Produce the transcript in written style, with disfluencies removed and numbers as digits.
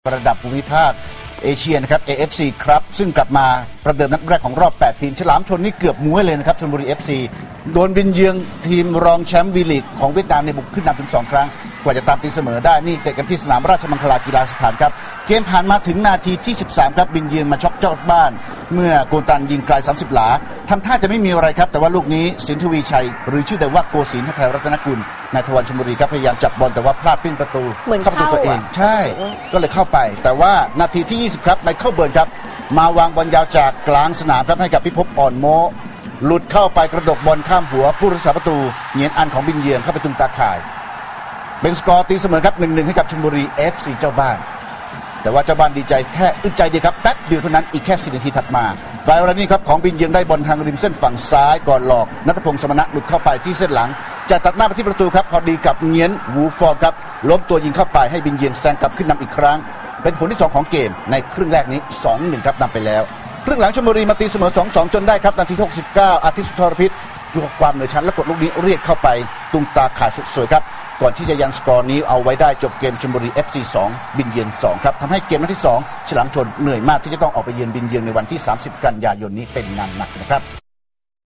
ระดับภูมิภาคเอเชียนะครับ AFC ครับซึ่งกลับมาประเดิมนัดแรกของรอบ8ทีมฉลามชนนี่เกือบม้วยเลยนะครับชลบุรี FC โดนบินเยือนทีมรองแชมป์วีลีกของเวียดนามในบุกขึ้นนำถึง2ครั้งกว่าจะตามตีเสมอได้นี่เตะกันที่สนามราชมังคลากีฬาสถานครับเกมผ่านมาถึงนาทีที่13ครับบินเยือนมาช็อกเจ้าบ้านเมื่อโกตันยิงไกล30หลาทำท่าจะไม่มีอะไรครับแต่ว่าลูกนี้สินทวีชัยหรือชื่อเดิมว่าโกศินทร์ไทยรัตนกุลนายทวันชลบุรีครับพยายามจับบอลแต่ว่าพลาดปิ้นประตูเข้าประตูตัวเองใช่ก็เลยเข้าไปแต่ว่านาทีที่20ครับไมเคิลเบิร์นครับมาวางบอลยาวจากกลางสนามครับให้กับพิภพอ่อนโมหลุดเข้าไปกระดกบอลข้ามหัวผู้รักษาประตูเหงียนอันของบินเยือนเข้าไปตุงตาข่ายเป็นสกอร์ตีเสมอครับ 1-1 ให้กับชลบุรี FC เจ้าบ้านแต่ว่าเจ้าบ้านดีใจแค่อึดใจเดียวครับแป๊บเดียวเท่านั้นอีกแค่4นาทีถัดมาฝ่ายวันนี้ครับของบินเยือนได้บอลทางริมเส้นฝั่งซ้ายก่อนหลอกณัฐพงศ์สมณะหลุดเข้าไปที่เส้นหลังจะตัดหน้าไปที่ประตูครับพอดีกับเหงียนวูฟอร์ครับล้มตัวยิงเข้าไปให้บินเยือนแซงกลับขึ้นนำอีกครั้งเป็นผลที่2ของเกมในครึ่งแรกนี้ 2-1 ครับนำไปแล้วครึ่งหลังชลบุรีมาตีเสมอ 2-2 จนได้ครับนาทีที่69อาทิตย์สุทรพิษดูความเหนือชั้นและกดลูกนี้เรียกเข้าไปตุงตาข่ายสุดสวยครับก่อนที่จะยันสกอร์นี้เอาไว้ได้จบเกมชลบุรี FC 2บินเยือน2ครับทำให้เกมนัดที่2ฉลามชนเหนื่อยมากที่จะต้องออกไปเยือนบินเยือนในวันที่30กันยายนนี้เป็นงานหนักนะครับ